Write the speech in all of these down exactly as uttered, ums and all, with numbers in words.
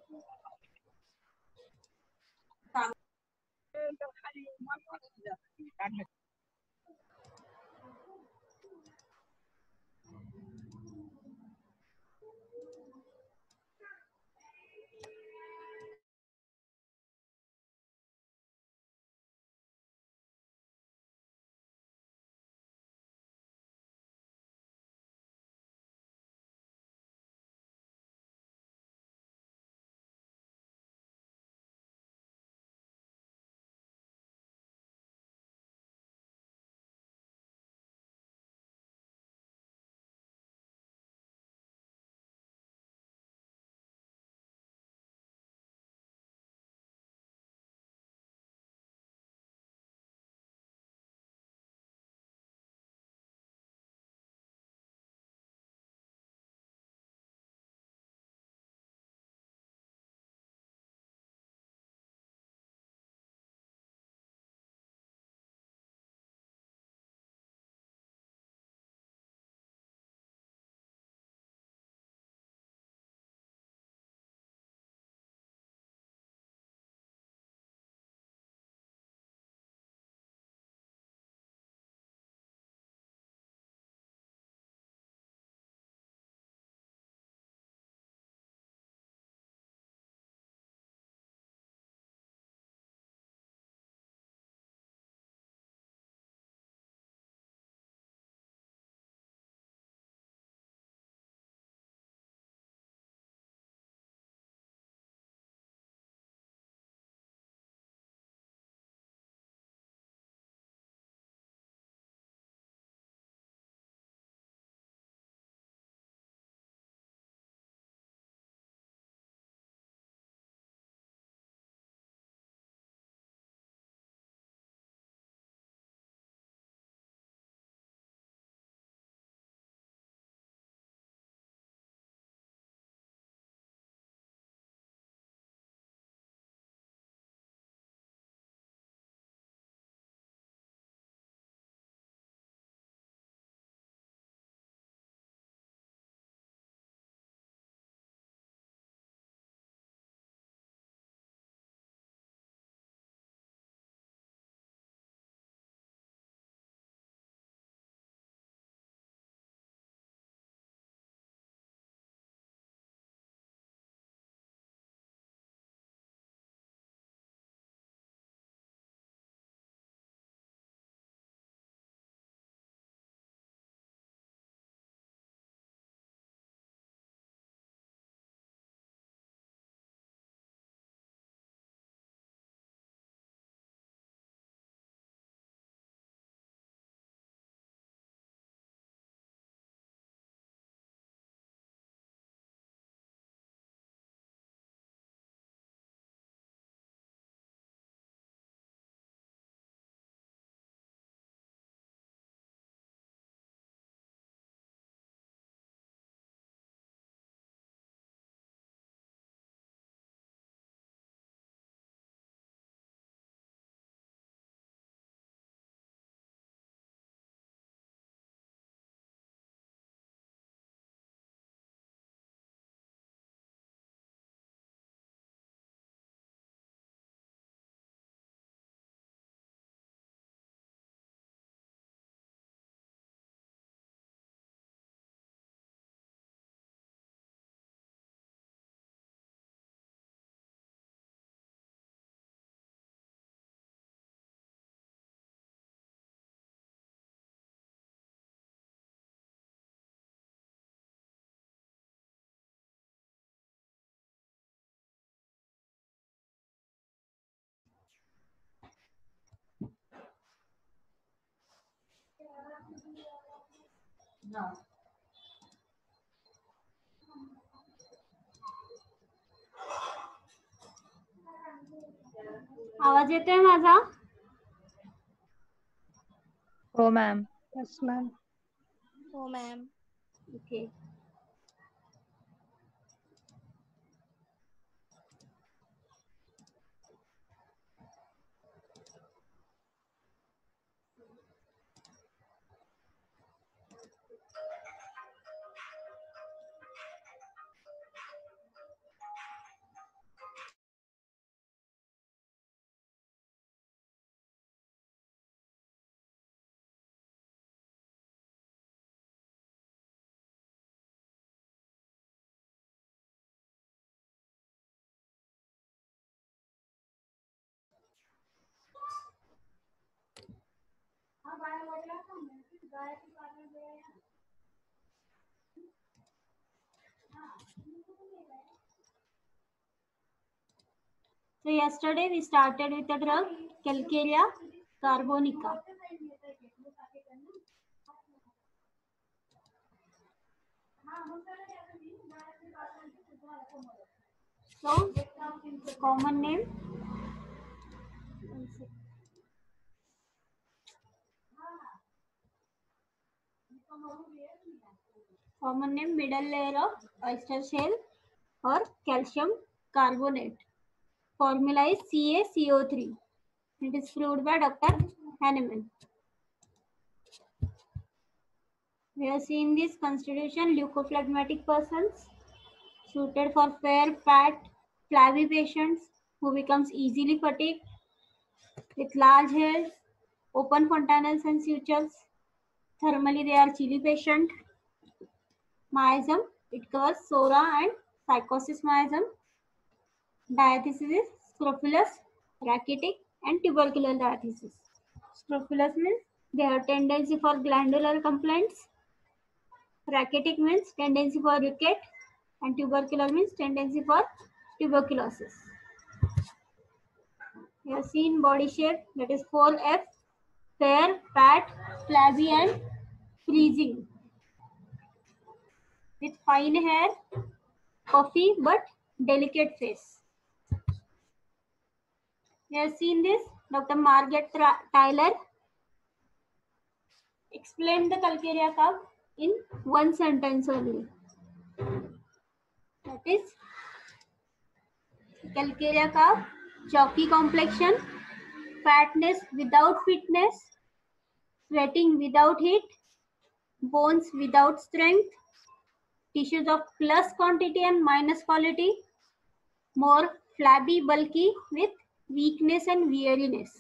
आवाज येतोय माझा? हो मॅम. Yes ma'am. हो ma'am. Okay. So yesterday we started with the drug Calcarea carbonica. So common name. Common name, middle layer of oyster shell or calcium carbonate. Formula is C A C O three. It is proved by Doctor Hahnemann. We have seen this constitution leukophlegmatic persons suited for fair, fat, flabby patients who becomes easily fatigued with large hairs, open fontanelles and sutures. Thermally, they are chilly patient. Miasm, it covers Sora and Psychosis miasm. Diathesis is Scrofulous, rachitic and tubercular diathesis. Scrofulous means they have tendency for glandular complaints. Rachitic means tendency for ricket, and tubercular means tendency for tuberculosis. We have seen body shape, that is four F, fair, fat, flabby and freezing. With fine hair, puffy but delicate face. We have seen this. Doctor Margaret Tyler explained the Calcarea curve in one sentence only. That is, Calcarea curve, chalky complexion, fatness without fitness, sweating without heat, bones without strength, tissues of plus quantity and minus quality, more flabby, bulky with weakness and weariness.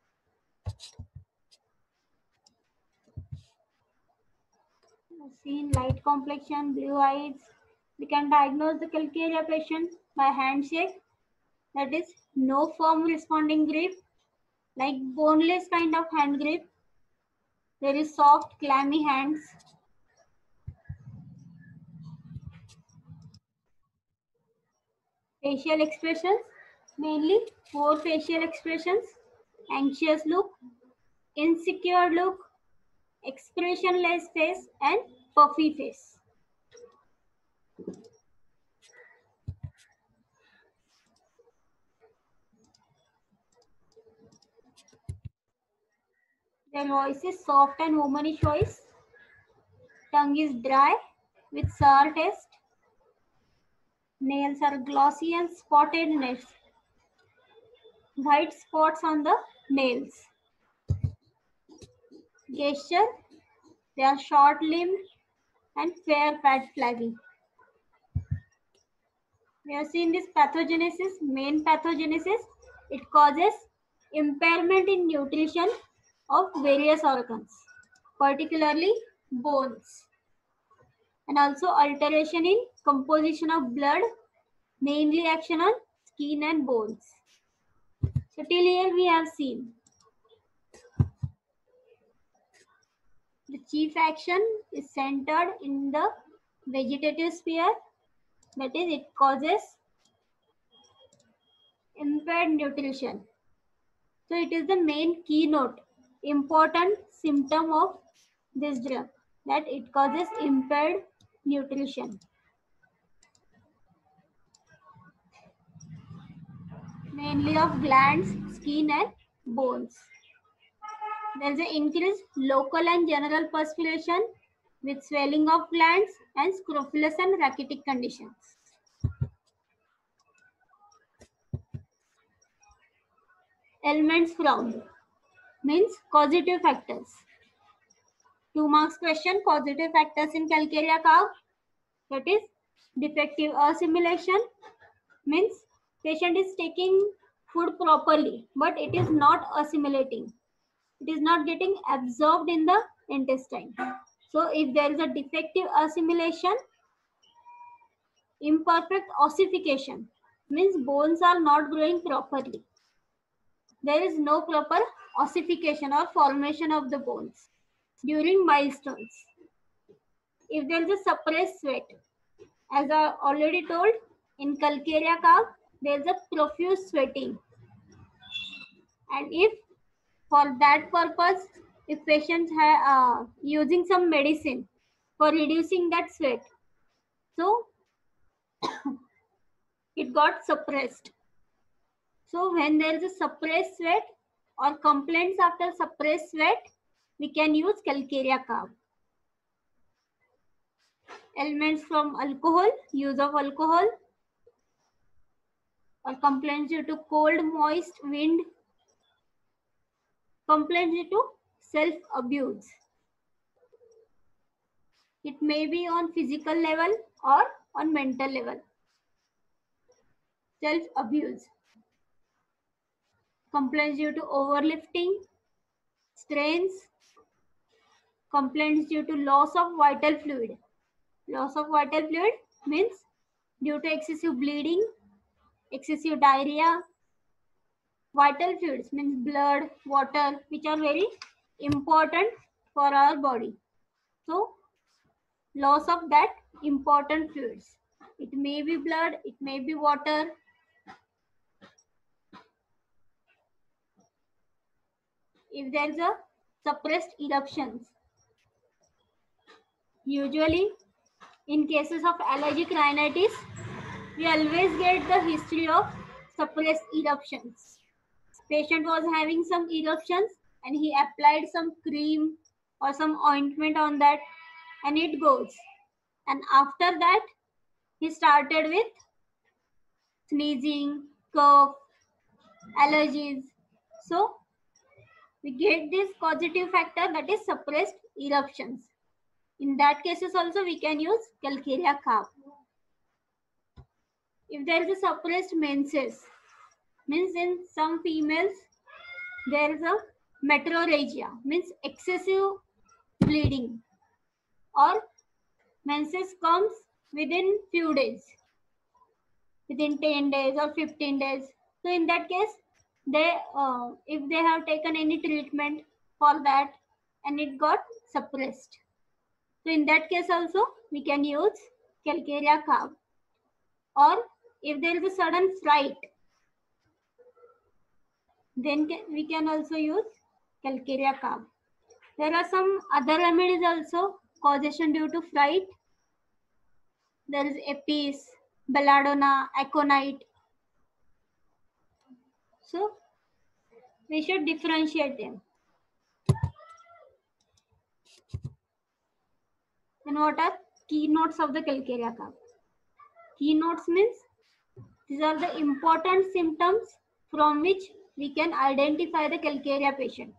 Seen light complexion, blue eyes. We can diagnose the Calcarea patient by handshake. That is, no firm responding grip, like boneless kind of hand grip. There is soft, clammy hands. Facial expressions, mainly four facial expressions: anxious look, insecure look, expressionless face, and puffy face. Their voice is soft and womanish voice. Tongue is dry with sour taste. Nails are glossy and spotted nails. White spots on the nails. Gesture, they are short-limbed and fair, fat, flabby. We have seen this pathogenesis, main pathogenesis. It causes impairment in nutrition of various organs, particularly bones, and also alteration in composition of blood, mainly action on skin and bones. So till here we have seen the chief action is centered in the vegetative sphere. That is, it causes impaired nutrition. So it is the main keynote, important symptom of this drug, that it causes impaired nutrition. Mainly of glands, skin and bones. There is an increased local and general perspiration with swelling of glands and scrofulous and rachitic conditions. Elements from means causative factors. Two marks question, causative factors in Calcarea curve. That is, defective assimilation means patient is taking food properly, but it is not assimilating. It is not getting absorbed in the intestine. So if there is a defective assimilation, imperfect ossification means bones are not growing properly. There is no proper ossification or formation of the bones during milestones. If there is a suppressed sweat, as I already told, in calcarea calf, there is a profuse sweating. And if for that purpose, if patients are uh, using some medicine for reducing that sweat, so it got suppressed. So when there is a suppressed sweat or complaints after suppressed sweat, we can use calcarea calf. Elements from alcohol, use of alcohol, or complaints due to cold, moist, wind, complaints due to self-abuse. It may be on physical level or on mental level. Self-abuse. Complaints due to overlifting, strains, complaints due to loss of vital fluid. Loss of vital fluid means due to excessive bleeding, excessive diarrhea. Vital fluids means blood, water, which are very important for our body. So, loss of that important fluids. It may be blood, it may be water. If there is a suppressed eruptions, usually in cases of allergic rhinitis, we always get the history of suppressed eruptions. Patient was having some eruptions and he applied some cream or some ointment on that and it goes. And after that, he started with sneezing, cough, allergies. So we get this causative factor, that is suppressed eruptions. In that cases also we can use calcarea calf. If there is a suppressed menses, means in some females there is a metrorrhagia, means excessive bleeding, or menses comes within few days, within ten days or fifteen days. So in that case, they uh, if they have taken any treatment for that and it got suppressed, so in that case also we can use calcarea calf. Or if there is a sudden fright, then can, we can also use calcarea calf. There are some other remedies also, causation due to fright. There is Apis, belladonna, aconite. So we should differentiate them. And what are keynotes of the calcarea calf? Keynotes means these are the important symptoms from which we can identify the calcarea patient.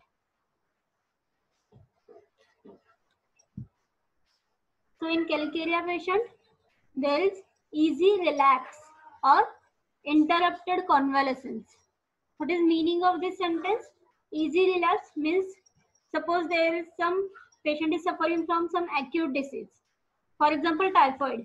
So in calcarea patient, there is easy relapse or interrupted convalescence. What is meaning of this sentence? Easy relapse means suppose there is some patient is suffering from some acute disease. For example, typhoid.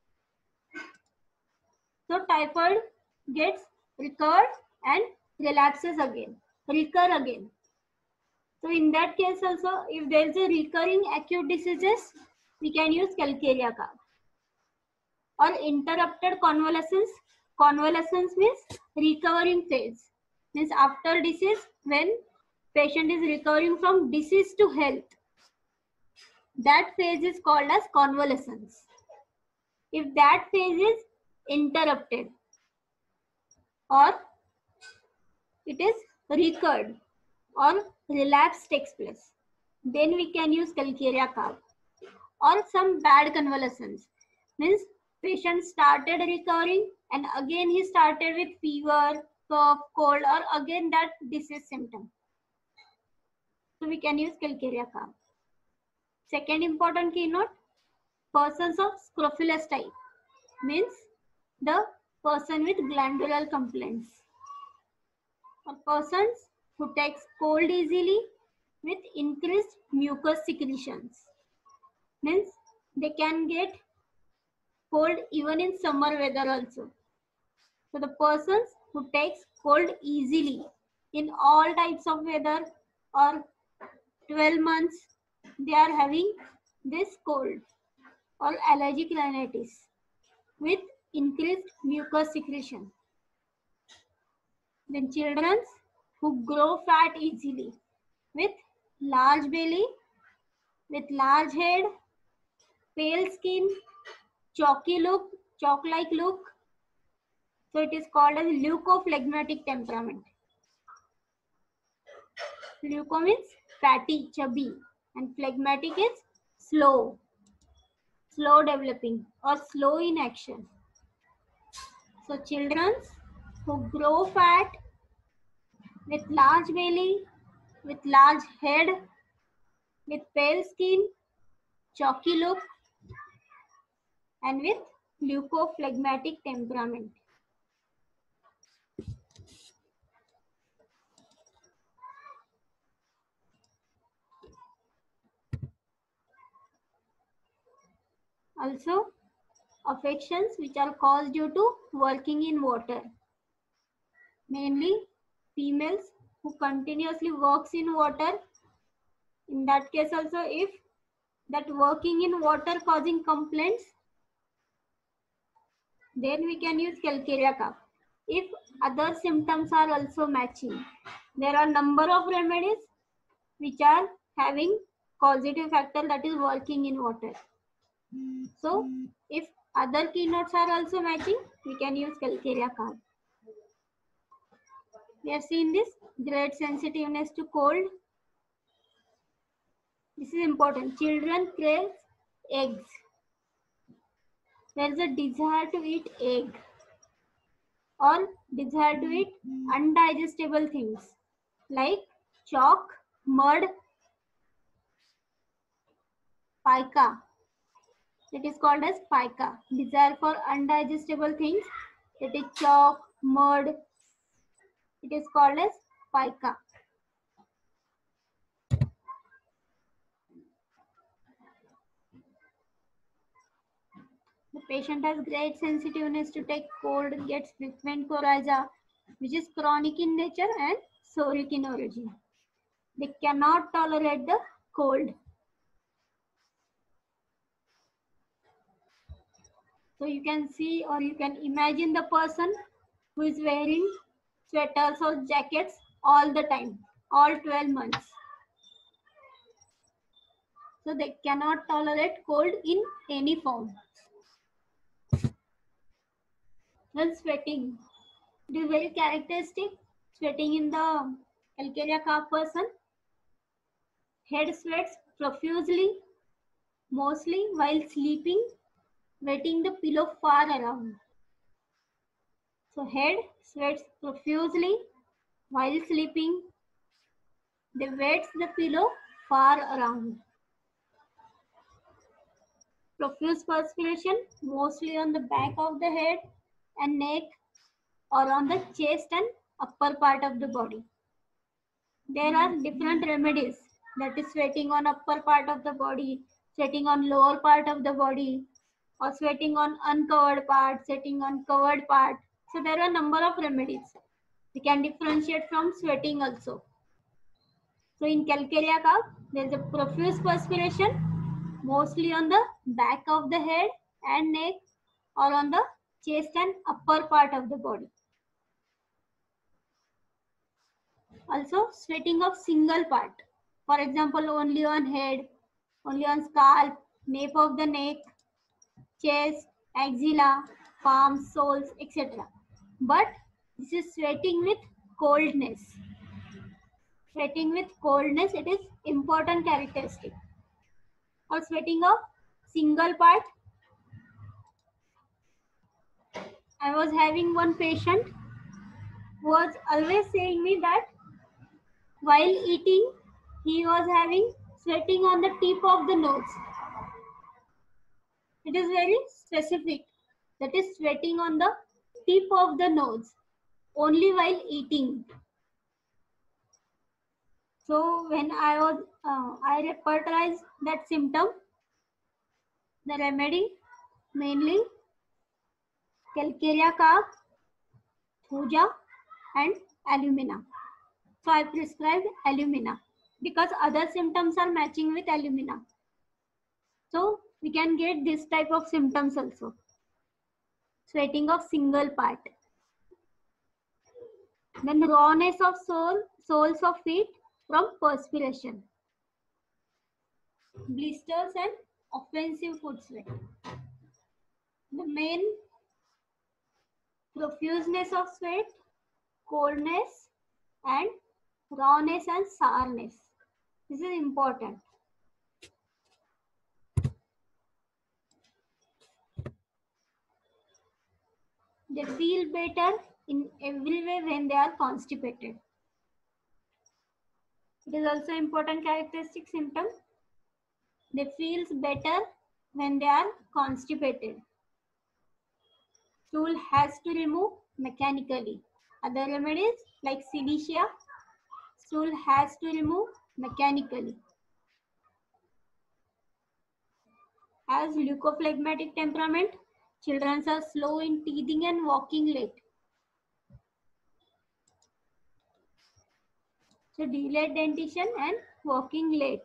So typhoid gets recurred and relapses again, recur again. So in that case also, if there is a recurring acute diseases, we can use calcarea calf. Or interrupted convalescence. Convalescence means recovering phase. Means after disease, when patient is recovering from disease to health. That phase is called as convalescence. If that phase is interrupted or it is recurred or relapse takes place, then we can use calcarea calf. Or some bad convalescence means patient started recovering and again he started with fever, cough, cold, or again that disease symptom. So we can use calcarea calf. Second important keynote, persons of scrofulous type means the person with glandular complaints, or persons who takes cold easily with increased mucus secretions, means they can get cold even in summer weather also. So the persons who takes cold easily in all types of weather, or twelve months, they are having this cold or allergic rhinitis with increased mucus secretion. Then children who grow fat easily with large belly, with large head, pale skin, chalky look, chalk-like look. So it is called as leukophlegmatic temperament. Leuko means fatty, chubby, and phlegmatic is slow, slow developing or slow in action. So children who grow fat with large belly, with large head, with pale skin, chalky look, and with leukophlegmatic temperament. Also, affections which are caused due to working in water. Mainly females who continuously works in water. In that case also, if that working in water causing complaints, then we can use calcarea cough. If other symptoms are also matching, there are number of remedies which are having causative factor, that is working in water. So if other keynotes are also matching, we can use calcarea cough. We have seen this great sensitiveness to cold. This is important. Children crave eggs. There is a desire to eat egg or desire to eat undigestible things like chalk, mud, pica. It is called as pica. Desire for undigestible things. It is chalk, mud. It is called as pica. The patient has great sensitiveness to take cold, gets frequent coryza, which is chronic in nature and soric in origin. They cannot tolerate the cold. So you can see or you can imagine the person who is wearing sweaters or jackets all the time, all twelve months. So they cannot tolerate cold in any form. Then sweating. It is very characteristic. Sweating in the calcarea cough person. Head sweats profusely, mostly while sleeping, wetting the pillow far around. So head sweats profusely while sleeping. They wet the pillow far around. Profuse perspiration, mostly on the back of the head and neck or on the chest and upper part of the body. There are different remedies, that is sweating on upper part of the body, sweating on lower part of the body, or sweating on uncovered part, sweating on covered part. So there are a number of remedies. We can differentiate from sweating also. So in calcarea cough, there is a profuse perspiration, mostly on the back of the head and neck or on the chest and upper part of the body. Also sweating of single part. For example, only on head, only on scalp, nape of the neck, chest, axilla, palms, soles, et cetera. But this is sweating with coldness. Sweating with coldness, it is important characteristic. Or sweating of single part. I was having one patient who was always saying me that while eating, he was having sweating on the tip of the nose. It is very specific. That is sweating on the tip of the nose, only while eating. So when I was, uh, I repertorized that symptom, the remedy mainly calcarea cough, thuja and alumina. So I prescribed alumina. because other symptoms are matching with alumina. So we can get this type of symptoms also. Sweating of single part. Then rawness of sole, soles of feet from perspiration. Blisters and offensive foot sweat. The main profuseness of sweat, coldness and rawness and sourness. This is important. They feel better in every way when they are constipated. It is also important characteristic symptom. They feel better when they are constipated. Stool has to remove mechanically. Other remedies like Cilicia, stool has to remove mechanically. As leukophlegmatic temperament, children are slow in teething and walking late. So delayed dentition and walking late.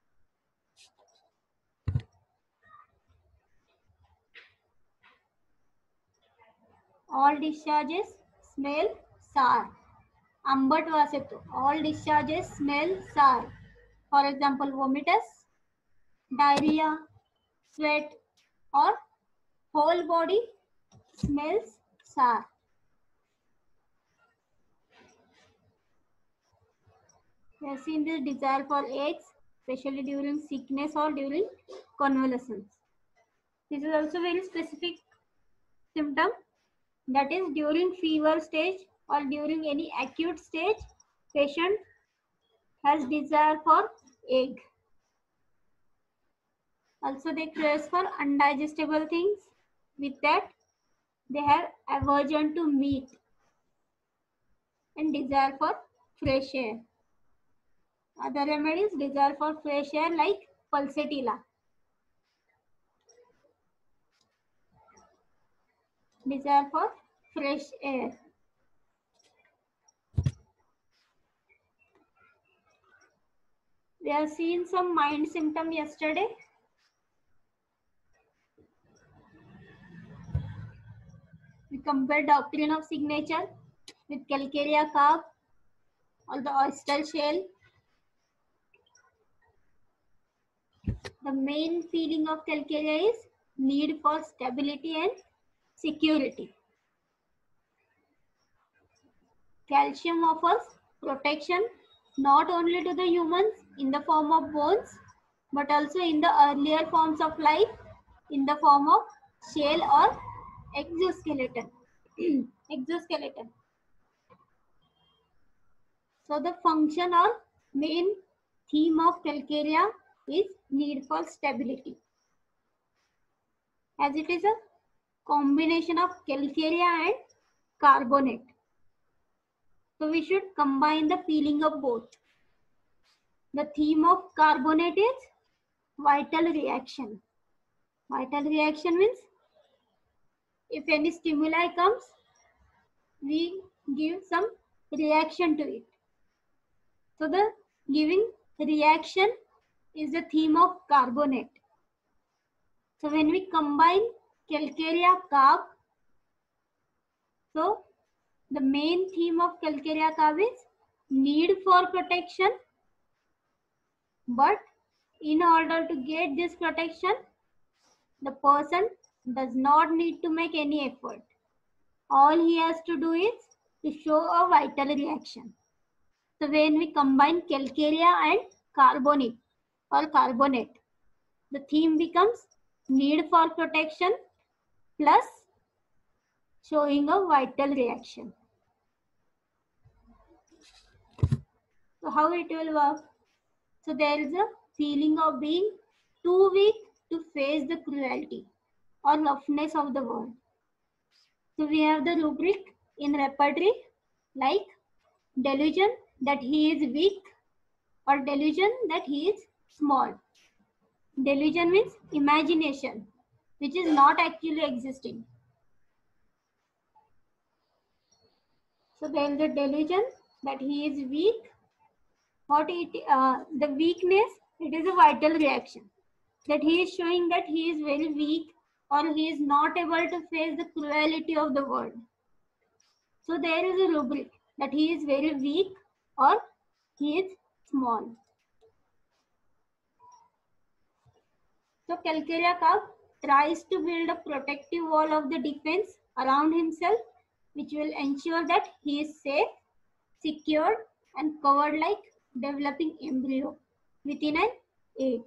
All discharges smell sour. Ambat vasetu. All discharges smell sour. For example, vomitus, diarrhea, sweat, or whole body smells sour. We have seen this desire for eggs, especially during sickness or during convalescence. This is also very specific symptom, that is during fever stage or during any acute stage, patient has desire for egg. Also they crave for undigestible things. With that, they have aversion to meat and desire for fresh air. Other remedies, desire for fresh air like pulsatilla. Desire for fresh air. We have seen some mind symptom yesterday. We compared doctrine of signature with calcarea carb or the oyster shell. The main feeling of calcarea is need for stability and security. Calcium offers protection not only to the humans in the form of bones, but also in the earlier forms of life in the form of shell or exoskeleton. exoskeleton. So the function or main theme of calcarea is need for stability. As it is a combination of calcarea and carbonate. So we should combine the feeling of both. The theme of carbonate is vital reaction. Vital reaction means if any stimuli comes, we give some reaction to it. So the giving reaction is the theme of carbonate. So when we combine calcarea carb, so the main theme of calcarea carb is need for protection, but in order to get this protection, the person does not need to make any effort. All he has to do is to show a vital reaction. So when we combine calcarea and carbonic or carbonate, the theme becomes need for protection plus showing a vital reaction. So how it will work? So there is a feeling of being too weak to face the cruelty or roughness of the world. So we have the rubric in repertory like delusion that he is weak or delusion that he is small. Delusion means imagination which is not actually existing. So there is a delusion that he is weak What it, uh, the weakness, it is a vital reaction. That he is showing that he is very weak or he is not able to face the cruelty of the world. So there is a rubric that he is very weak or he is small. So Calcarea calf tries to build a protective wall of the defense around himself, which will ensure that he is safe, secured, and covered like developing embryo within an egg.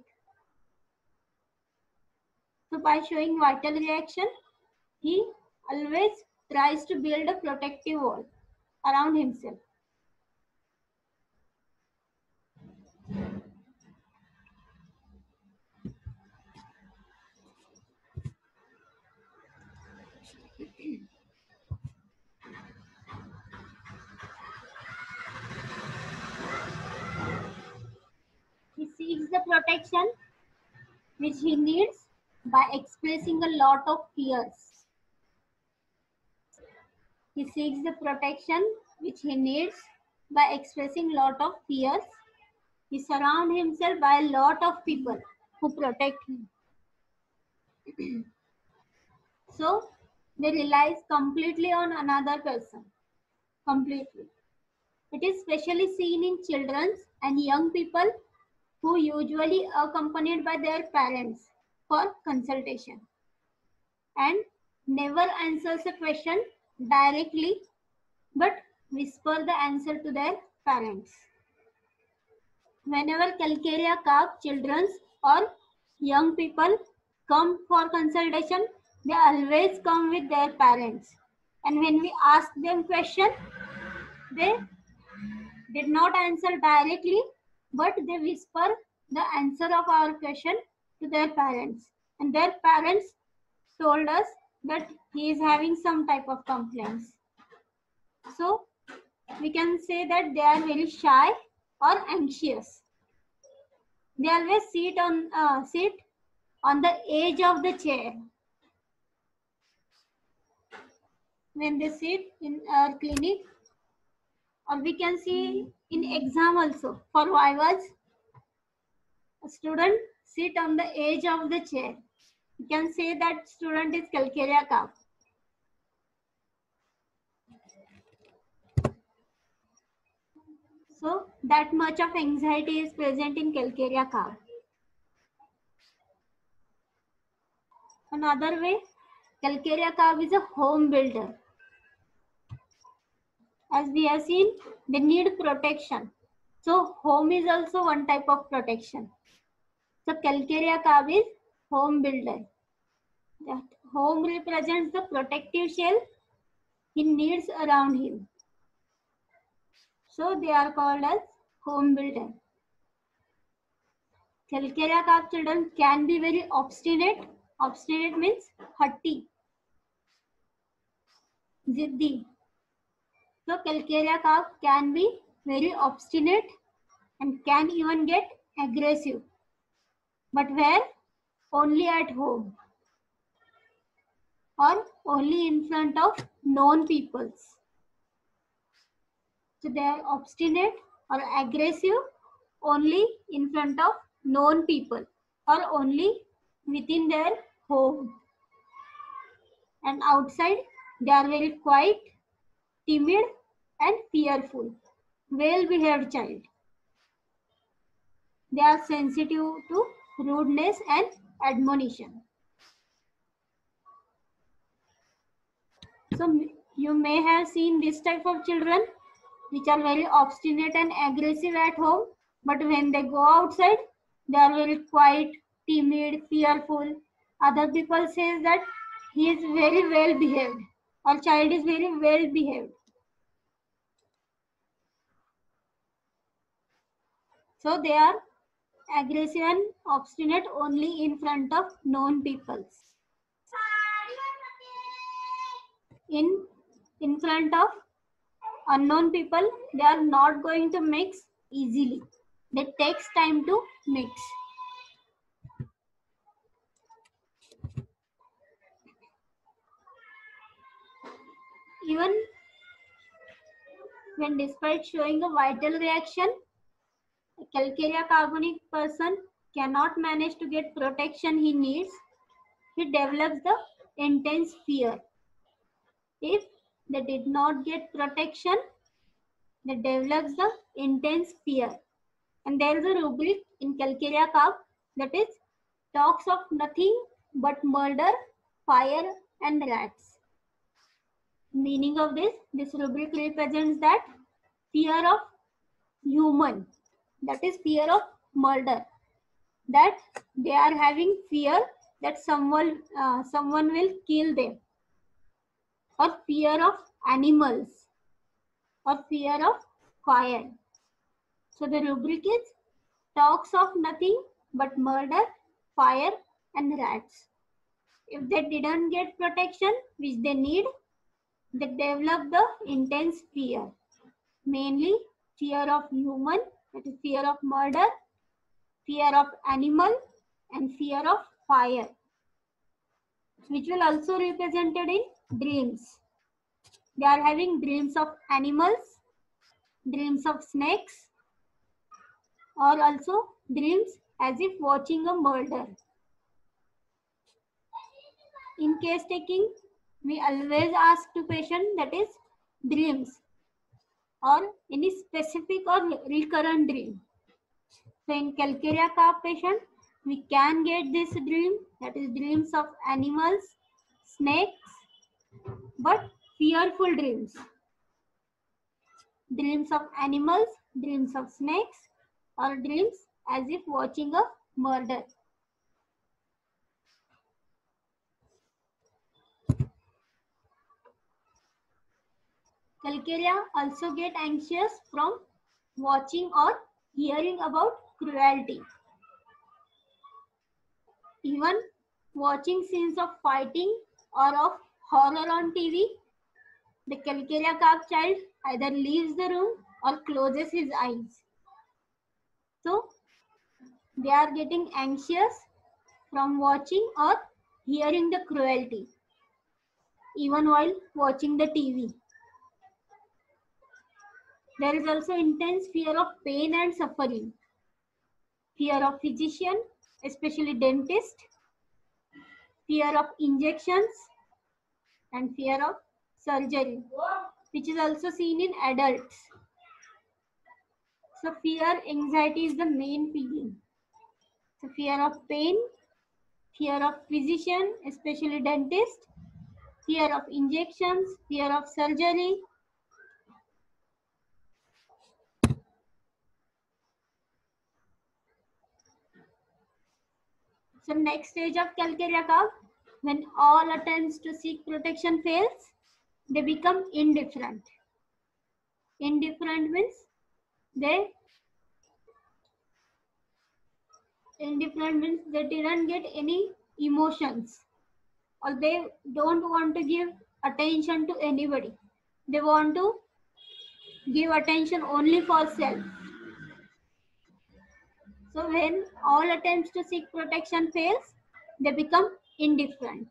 So by showing vital reaction, he always tries to build a protective wall around himself. He seeks the protection which he needs by expressing a lot of fears. He seeks the protection which he needs by expressing lot of fears. He surrounds himself by a lot of people who protect him. So they relies completely on another person. Completely. It is specially seen in children and young people who usually are accompanied by their parents for consultation and never answers a question directly but whisper the answer to their parents. Whenever Calcarea calf children or young people come for consultation, they always come with their parents. And when we ask them question, they did not answer directly, but they whisper the answer of our question to their parents. And their parents told us that he is having some type of complaints. So we can say that they are very shy or anxious. They always sit on uh, sit on the edge of the chair. When they sit in our clinic, or we can see in exam also for vivas, a student sit on the edge of the chair. You can say that student is Calcarea calf. So that much of anxiety is present in Calcarea calf. Another way, Calcarea calf is a home builder. As we have seen, they need protection. So home is also one type of protection. So Calcarea calf is home builder. That home represents the protective shell he needs around him. So they are called as home builder. Calcarea calf children can be very obstinate. Obstinate means hatti, ziddi. So Calcarea calf can be very obstinate and can even get aggressive. But where? Only at home or only in front of known peoples. So they are obstinate or aggressive only in front of known people or only within their home. And outside they are very quiet, timid and fearful, well-behaved child. They are sensitive to rudeness and admonition. So you may have seen this type of children which are very obstinate and aggressive at home, but when they go outside, they are very quiet, timid, fearful. Other people say that he is very well behaved. Our child is very well behaved. So they are aggressive and obstinate only in front of known peoples. In, in front of unknown people, they are not going to mix easily. It takes time to mix. Even when despite showing a vital reaction, calcarea carbonic person cannot manage to get protection he needs, he develops the intense fear. If they did not get protection, they develops the intense fear. And there is a rubric in calcarea carb that is talks of nothing but murder, fire and rats. Meaning of this, this rubric represents that fear of human, that is fear of murder, that they are having fear that someone uh, someone will kill them, or fear of animals, or fear of fire. So the rubric is talks of nothing but murder, fire and rats. If they didn't get protection which they need, they develop the intense fear, mainly fear of human, that is fear of murder, fear of animal and fear of fire, which will also represented in dreams. They are having dreams of animals, dreams of snakes, or also dreams as if watching a murder. In case taking, we always ask to patient that is dreams or any specific or recurrent dream. So in calcarea carb patient, we can get this dream, that is dreams of animals, snakes, but fearful dreams. Dreams of animals, dreams of snakes, or dreams as if watching a murder. Calcarea also get anxious from watching or hearing about cruelty. Even watching scenes of fighting or of horror on T V, the calcarea carb child either leaves the room or closes his eyes. So they are getting anxious from watching or hearing the cruelty, even while watching the T V. There is also intense fear of pain and suffering, fear of physician, especially dentist, fear of injections, and fear of surgery, which is also seen in adults. So fear, anxiety is the main feeling. So fear of pain, fear of physician, especially dentist, fear of injections, fear of surgery. So next stage of calcarea carb, when all attempts to seek protection fails, they become indifferent. Indifferent means they indifferent means they didn't get any emotions, or they don't want to give attention to anybody. They want to give attention only for self. So when all attempts to seek protection fails, they become indifferent.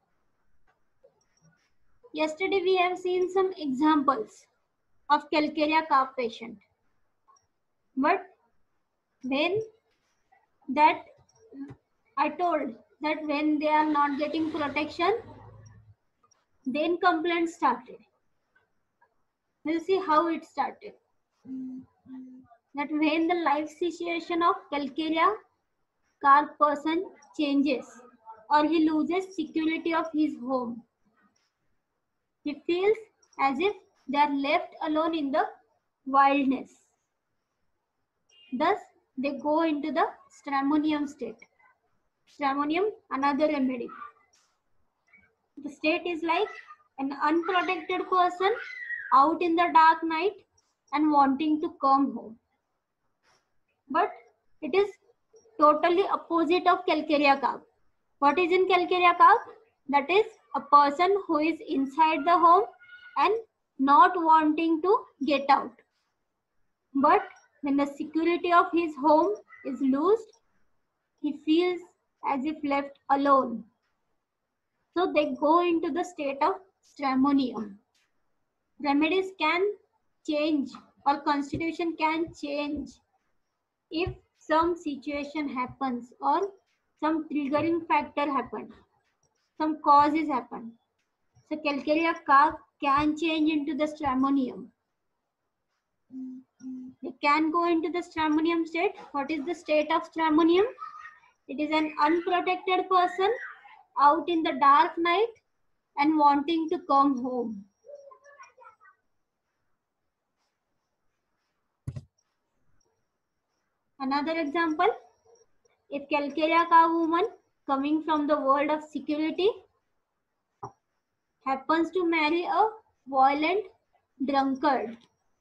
Yesterday we have seen some examples of calcarea carb patient. But when that I told that when they are not getting protection, then complaints started. We'll see how it started. That when the life situation of calcarea carb person changes or he loses security of his home, he feels as if they are left alone in the wildness. Thus, they go into the stramonium state. Stramonium, another remedy. The state is like an unprotected person out in the dark night and wanting to come home. But it is totally opposite of calcarea carb. What is in calcarea carb? That is a person who is inside the home and not wanting to get out. But when the security of his home is loosed, he feels as if left alone. So they go into the state of stramonium. Remedies can change or constitution can change if some situation happens or some triggering factor happens, some causes happen. So calcarea calf can change into the stramonium. They can go into the stramonium state. What is the state of stramonium? It is an unprotected person out in the dark night and wanting to come home. Another example, if calcarea cow woman coming from the world of security happens to marry a violent drunkard,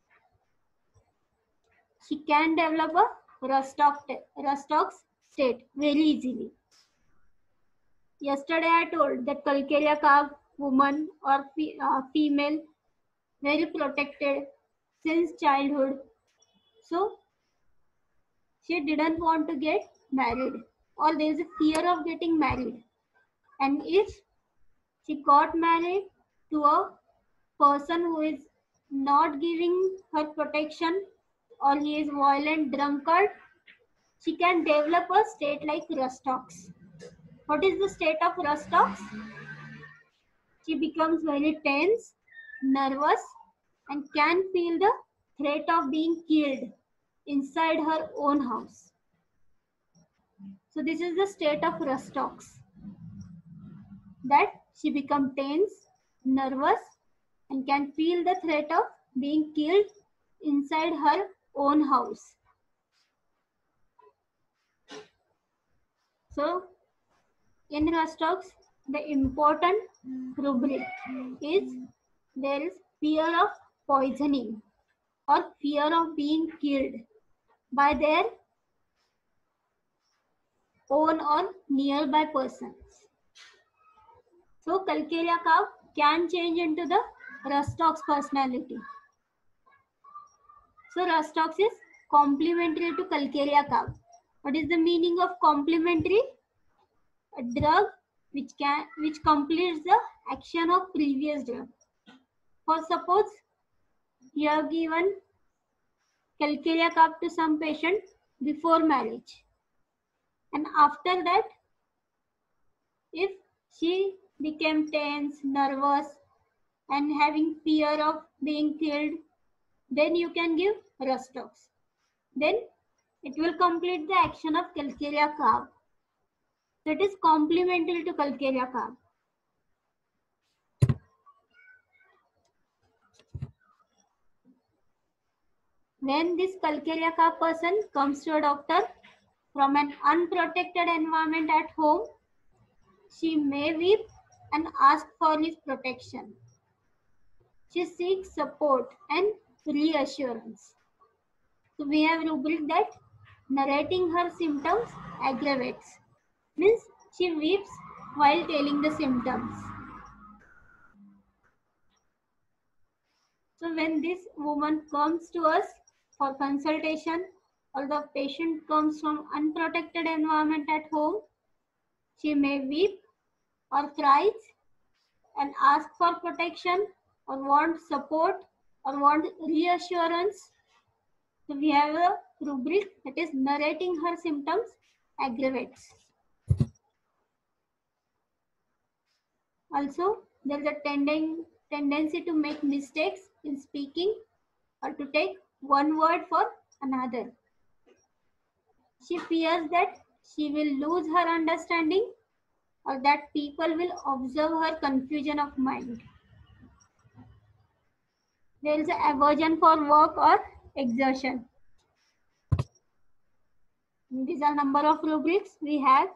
she can develop a Rustock, Rustock's state very easily. Yesterday I told that calcarea cow woman or fe uh, female very protected since childhood. So she didn't want to get married, or there is a fear of getting married. And if she got married to a person who is not giving her protection or he is violent drunkard, she can develop a state like Rustock's. What is the state of Rustock's? She becomes very tense, nervous, and can feel the threat of being killed inside her own house. So this is the state of Rustock's. That she becomes tense, nervous, and can feel the threat of being killed inside her own house. So in Rustock's, the important rubric is there is fear of poisoning or fear of being killed by their own or nearby persons. So calcarea cow can change into the Rustock's personality. So Rustock's is complementary to calcarea cow. What is the meaning of complementary? A drug which can which completes the action of previous drug. For suppose you have given calcarea cow to some patient before marriage, and after that, if she became tense, nervous, and having fear of being killed, then you can give Rustox. Then it will complete the action of calcarea cow. That is complementary to calcarea cow. When this calcarea cow person comes to a doctor from an unprotected environment at home, she may weep and ask for his protection. She seeks support and reassurance. So we have rubric that narrating her symptoms aggravates. Means she weeps while telling the symptoms. So when this woman comes to us for consultation or the patient comes from unprotected environment at home, she may weep or cries and ask for protection or want support or want reassurance. So we have a rubric that is narrating her symptoms aggravates. Also, there is a tenden tendency to make mistakes in speaking or to take one word for another. She fears that she will lose her understanding or that people will observe her confusion of mind. There is an aversion for work or exertion. These are number of rubrics we have.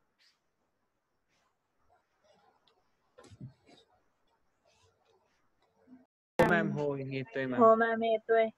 हो ma'am हो येतोय ma'am. हो ma'am येतोय.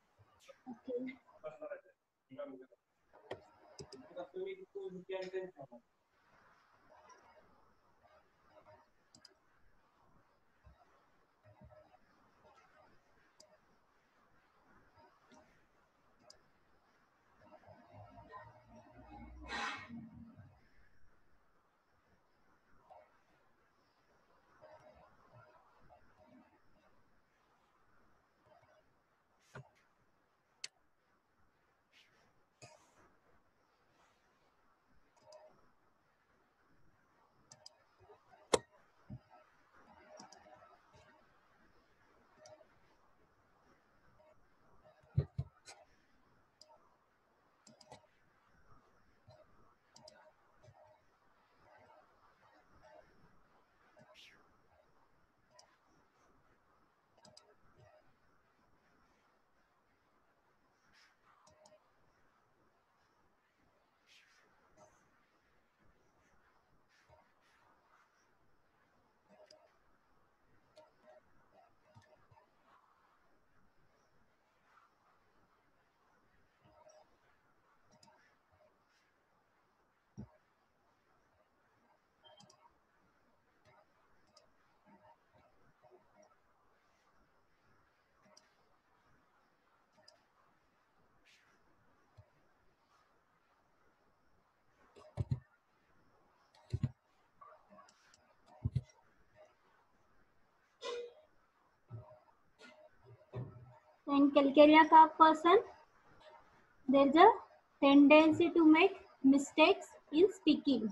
In calcaria cough person, there is a tendency to make mistakes in speaking,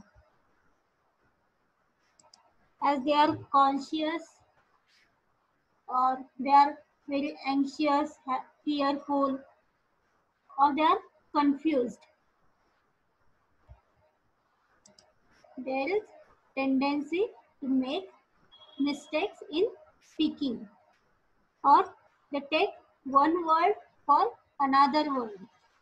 as they are conscious or they are very anxious, fearful, or they are confused. There is tendency to make mistakes in speaking, or they take one word for another word.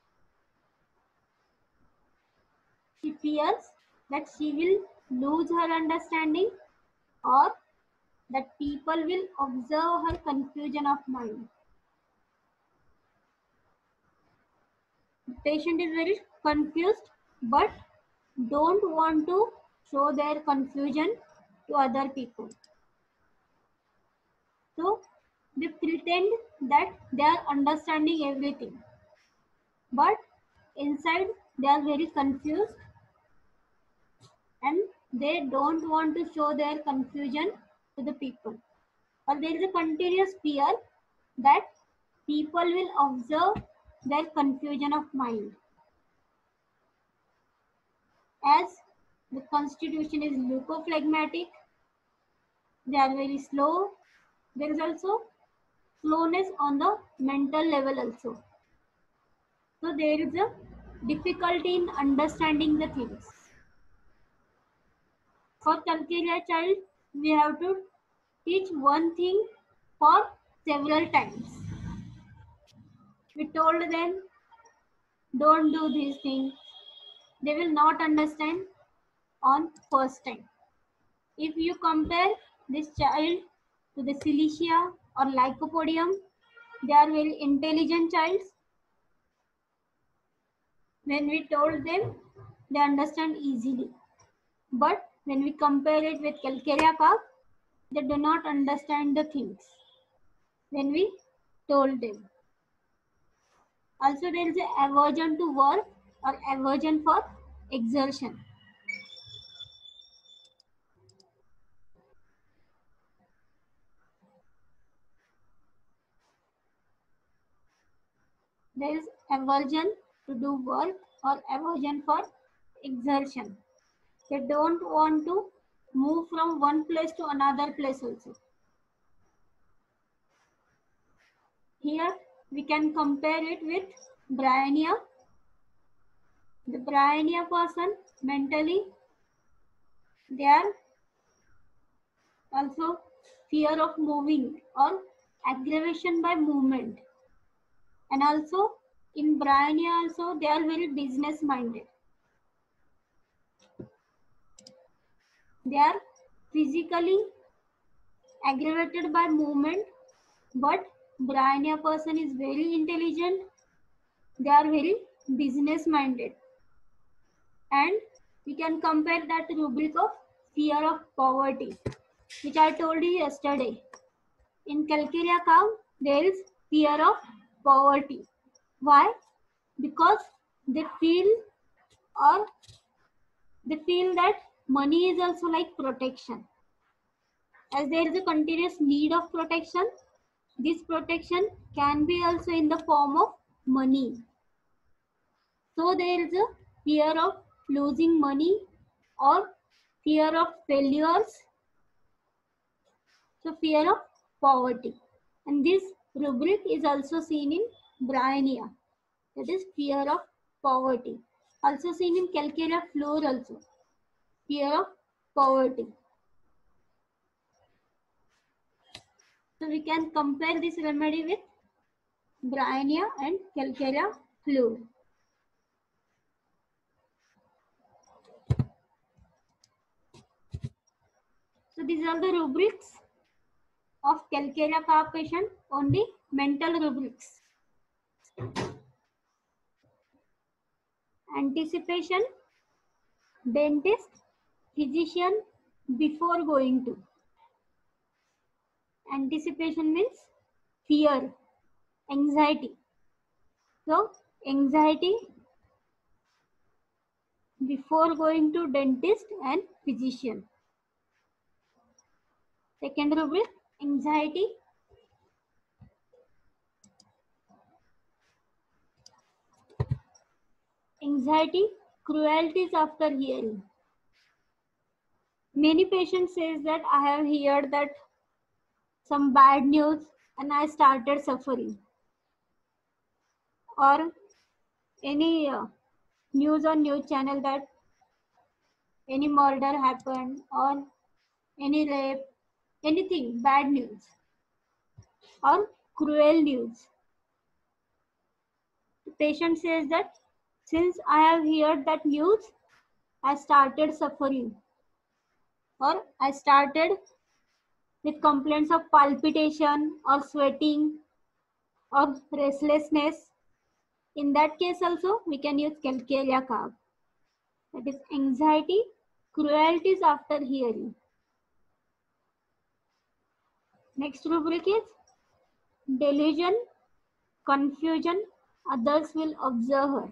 She fears that she will lose her understanding, or that people will observe her confusion of mind. The patient is very confused but don't want to show their confusion to other people. So they pretend that they are understanding everything, but inside they are very confused and they don't want to show their confusion to the people. Or there is a continuous fear that people will observe their confusion of mind. As the constitution is leukophlegmatic, they are very slow. There is also slowness on the mental level also. So there is a difficulty in understanding the things. For calcaria child, we have to teach one thing for several times. We told them, don't do these things. They will not understand on first time. If you compare this child to the Cilicia or Lycopodium, they are very intelligent childs. When we told them, they understand easily. But when we compare it with calcaria cough, they do not understand the things when we told them. Also, there is an aversion to work or aversion for exertion. There is aversion to do work or aversion for exertion. They don't want to move from one place to another place also. Here we can compare it with Bryannia. The Bryannia person mentally, they are also fear of moving or aggravation by movement. And also in Bryannia also they are very business minded. They are physically aggravated by movement, but Bryannia person is very intelligent. They are very business minded. And we can compare that rubric of fear of poverty, which I told you yesterday. In calcaria cow, there is fear of poverty. Why? Because they feel or they feel that money is also like protection. As there is a continuous need of protection, this protection can be also in the form of money. So there is a fear of losing money or fear of failures. So fear of poverty. And this rubric is also seen in Bryannia. That is fear of poverty. Also seen in calcaria floor also. Fear of poverty. So we can compare this remedy with Bryannia and calcaria floor. So these are the rubrics of calcaria cough patient, only mental rubrics. Anticipation, dentist, physician before going to. Anticipation means fear, anxiety. So anxiety before going to dentist and physician. Second rubric, anxiety anxiety, cruelties after hearing. Many patients says that I have heard that some bad news and I started suffering. Or any uh, news on news channel that any murder happened or any rape, anything, bad news or cruel news. The patient says that since I have heard that news, I started suffering or I started with complaints of palpitation or sweating or restlessness. In that case also, we can use calcarea carb. That is anxiety, cruelties after hearing. Next rubric is delusion, confusion, others will observe her.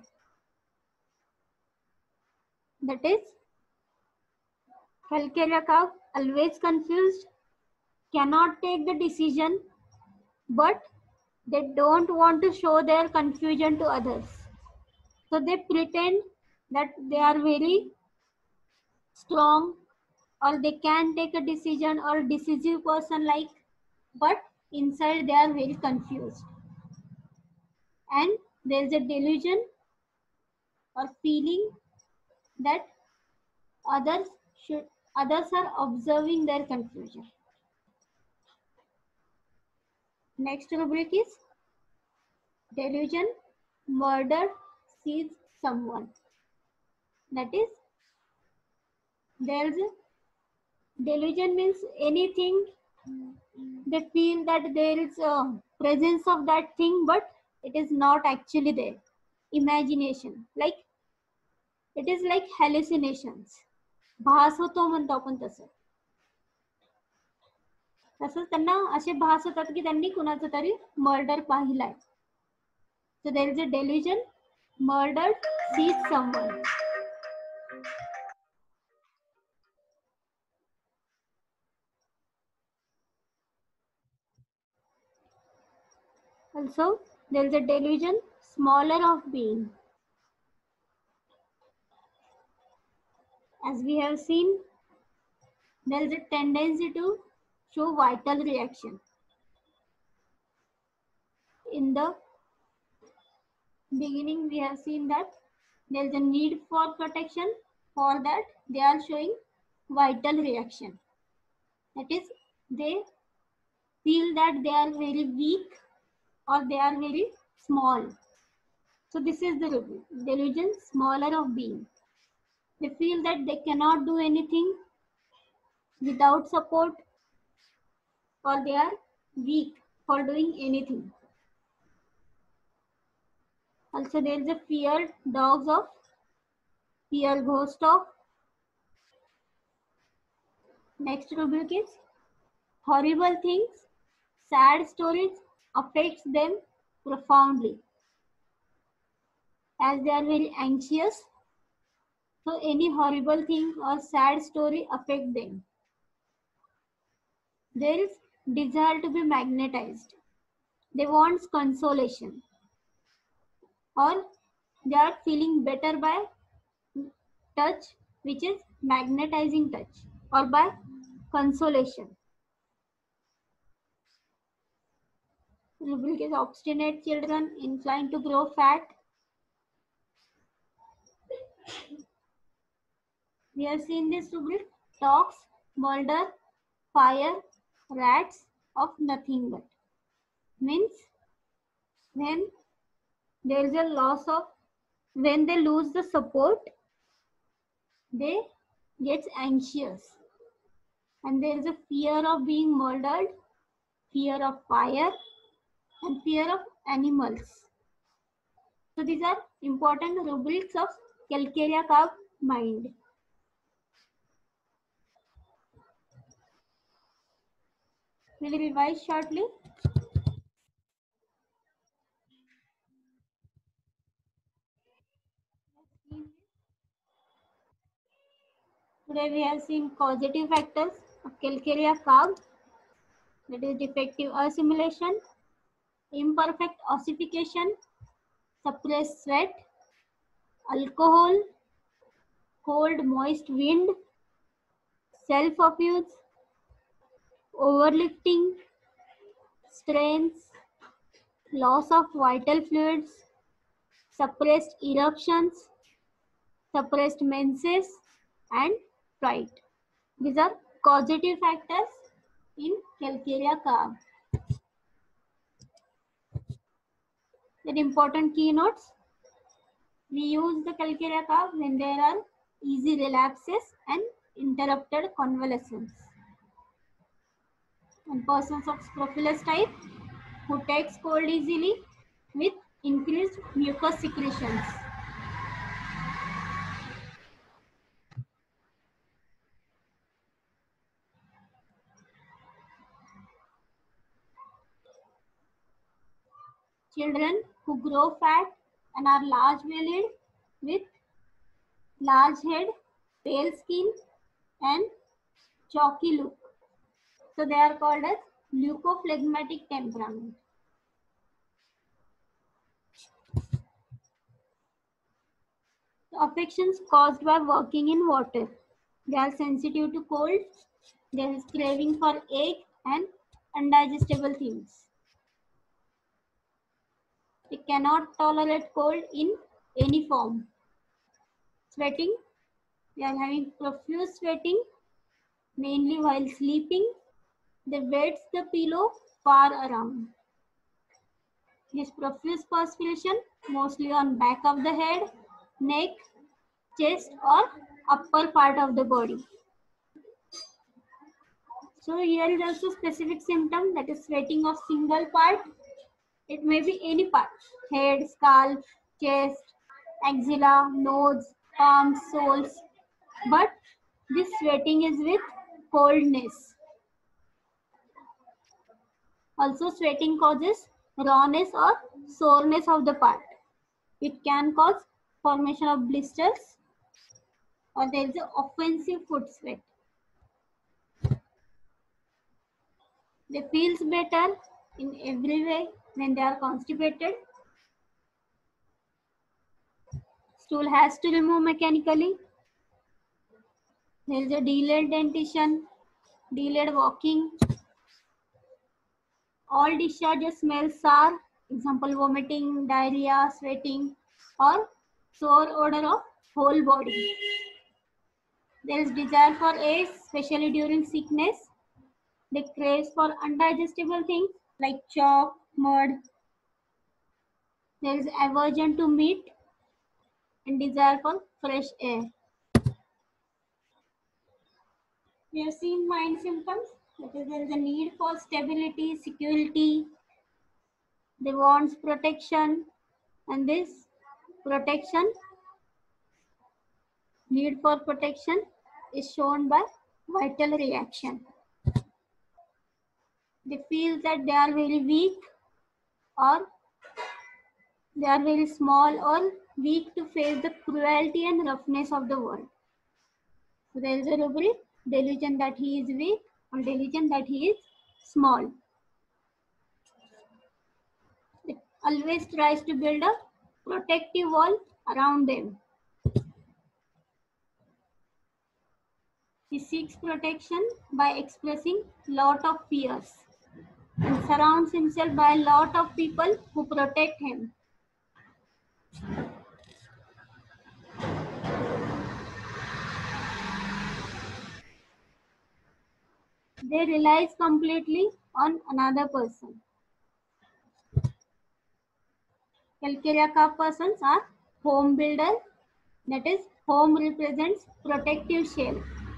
That is, calcarea carb, always confused, cannot take the decision, but they don't want to show their confusion to others. So they pretend that they are very strong or they can take a decision or decisive person like, but inside they are very confused. And there is a delusion or feeling that others should others are observing their confusion. Next rubric is delusion, murder sees someone. That is, there is a delusion means anything they feel that there is a presence of that thing, but it is not actually there. Imagination, like it is like hallucinations. भास होतो म्हणतो आपण तसं तसंच त्यांना असे भास होतात की त्यांनी कुणाचं तरी मर्डर पाहिलाय. So there is a delusion, murdered sees someone. Also, there is a delusion, smaller of being. As we have seen, there is a tendency to show vital reaction. In the beginning, we have seen that there is a need for protection. For that, they are showing vital reaction. That is, they feel that they are very weak or they are very small. So this is the delusion, smaller of being. They feel that they cannot do anything without support or they are weak for doing anything. Also, there is a fear dogs of, fear ghost of. Next rubric is horrible things, sad stories affects them profoundly. As they are very anxious, so any horrible thing or sad story affect them. There is desire to be magnetized. They want consolation. Or they are feeling better by touch, which is magnetizing touch, or by consolation. Rubric is obstinate children inclined to grow fat. We have seen this rubric, talks, murder, fire, rats of nothing but. Means when there is a loss of, when they lose the support, they get anxious. And there is a fear of being murdered, fear of fire, and fear of animals. So these are important rubrics of calcarea carb mind. We will revise shortly. Today we have seen causative factors of calcarea carb, that is defective assimilation, imperfect ossification, suppressed sweat, alcohol, cold moist wind, self-abuse, overlifting, strains, loss of vital fluids, suppressed eruptions, suppressed menses, and fright. These are causative factors in calcarea carb. Then important keynotes. We use the calcarea carb when there are easy relapses and interrupted convalescence. And persons of scrofulous type who takes cold easily with increased mucus secretions. Children who grow fat and are large bellied with large head, pale skin and chalky look. So they are called as leukophlegmatic temperament. Affections caused by working in water. They are sensitive to cold. There is craving for egg and undigestible things. They cannot tolerate cold in any form. Sweating. They are having profuse sweating, mainly while sleeping. They wet the pillow far around. This profuse perspiration mostly on back of the head, neck, chest or upper part of the body. So here is also specific symptom, that is sweating of single part. It may be any part, head, scalp, chest, axilla, nose, palms, soles. But this sweating is with coldness. Also sweating causes rawness or soreness of the part. It can cause formation of blisters or there is an offensive foot sweat. They feels better in every way when they are constipated. Stool has to remove mechanically. There is a delayed dentition, delayed walking. All discharges smell sour, example vomiting, diarrhea, sweating or sore odor of whole body. There is desire for air, especially during sickness. They crave for undigestible things like chalk, mud. There is aversion to meat and desire for fresh air. We have seen mind symptoms. That is, there is a need for stability, security. They want protection, and this protection, need for protection, is shown by vital reaction. They feel that they are very weak or they are very small or weak to face the cruelty and roughness of the world. So there is a rubric, delusion that he is weak or delusion that he is small. It always tries to build a protective wall around them. He seeks protection by expressing lot of fears and surrounds himself by a lot of people who protect him. They relies completely on another person. Calcarea carb persons are home builder, that is, home represents protective shell.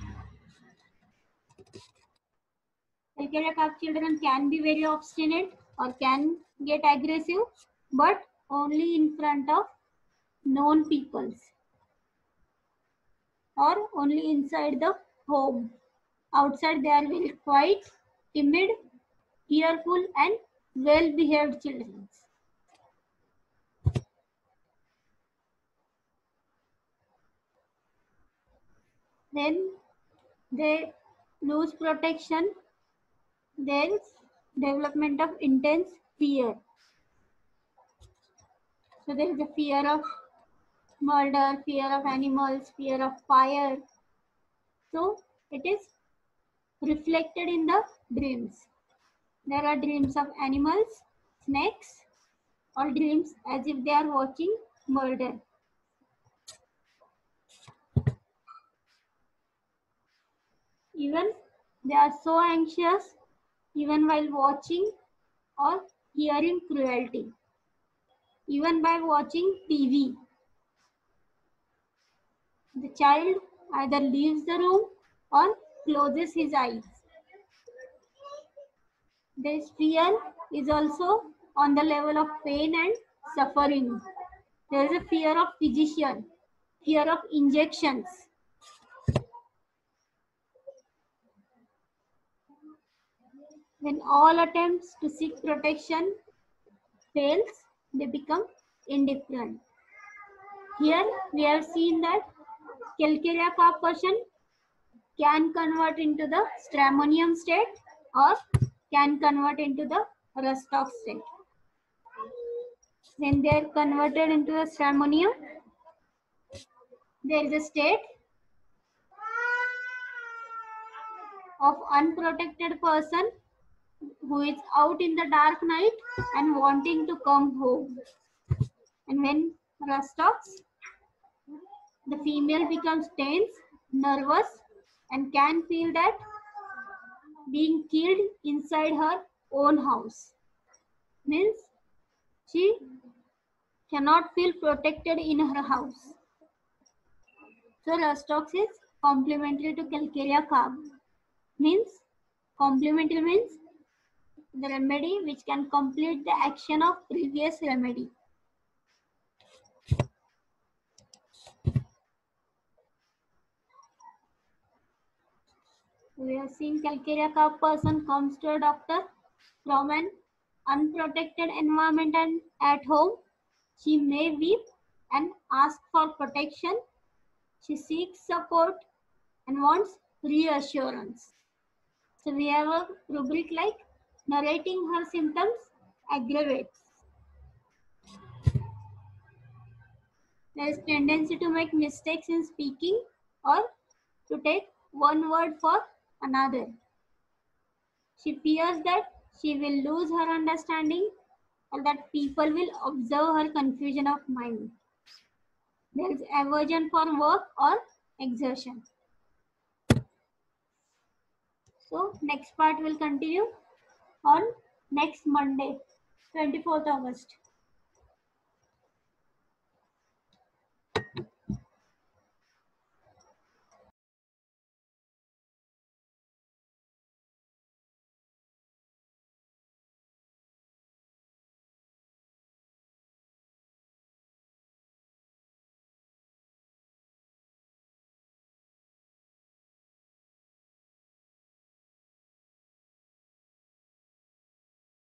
Calcarea carb children can be very obstinate or can get aggressive, but only in front of known peoples or only inside the home. Outside they are very quiet, timid, tearful and well-behaved children. Then they lose protection. There is development of intense fear. So there is a fear of murder, fear of animals, fear of fire. So it is reflected in the dreams. There are dreams of animals, snakes, or dreams as if they are watching murder. Even they are so anxious even while watching or hearing cruelty. Even by watching T V, the child either leaves the room or closes his eyes. This fear is also on the level of pain and suffering. There is a fear of physician, fear of injections. When all attempts to seek protection fails, they become indifferent. Here we have seen that calcarea carp person can convert into the stramonium state or can convert into the Rostov state. When they are converted into the stramonium, there is a state of unprotected person who is out in the dark night and wanting to come home. And when Rostovs, the female becomes tense, nervous, and can feel that being killed inside her own house. Means she cannot feel protected in her house. So Rostox is complementary to calcarea carp. Means complementary means the remedy which can complete the action of previous remedy. We have seen calcarea carp person comes to a doctor from an unprotected environment and at home. She may weep and ask for protection. She seeks support and wants reassurance. So we have a rubric like narrating her symptoms aggravates. There is tendency to make mistakes in speaking or to take one word for another. She fears that she will lose her understanding or that people will observe her confusion of mind. There is aversion for work or exertion. So next part will continue on next Monday, twenty-fourth August.